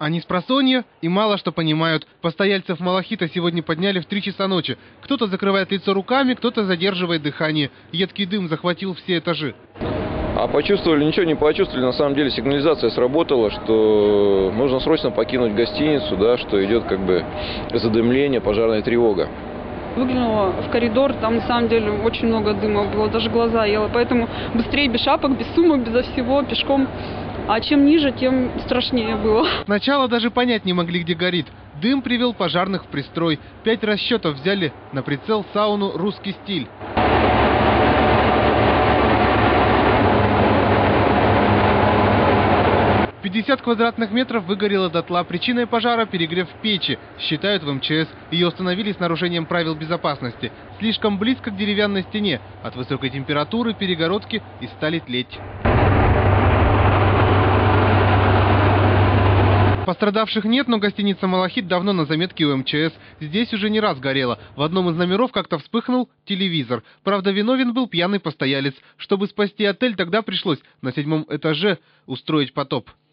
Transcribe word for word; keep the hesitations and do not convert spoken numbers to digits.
Они спросонья и мало что понимают. Постояльцев Малахита сегодня подняли в три часа ночи. Кто-то закрывает лицо руками, кто-то задерживает дыхание. Едкий дым захватил все этажи. А почувствовали, ничего не почувствовали. На самом деле сигнализация сработала, что нужно срочно покинуть гостиницу, да, что идет как бы задымление, пожарная тревога. Выглянула в коридор, там на самом деле очень много дыма было, даже глаза ела. Поэтому быстрее, без шапок, без сумок, безо всего, пешком. А чем ниже, тем страшнее было. Сначала даже понять не могли, где горит. Дым привел пожарных в пристрой. Пять расчетов взяли на прицел сауну «Русский стиль». пятьдесят квадратных метров выгорело дотла. Причиной пожара – перегрев печи, считают в эм че эс. Ее установили с нарушением правил безопасности. Слишком близко к деревянной стене. От высокой температуры перегородки и стали тлеть. Пострадавших нет, но гостиница «Малахит» давно на заметке у эм че эс. Здесь уже не раз горело. В одном из номеров как-то вспыхнул телевизор. Правда, виновен был пьяный постоялец. Чтобы спасти отель, тогда пришлось на седьмом этаже устроить потоп.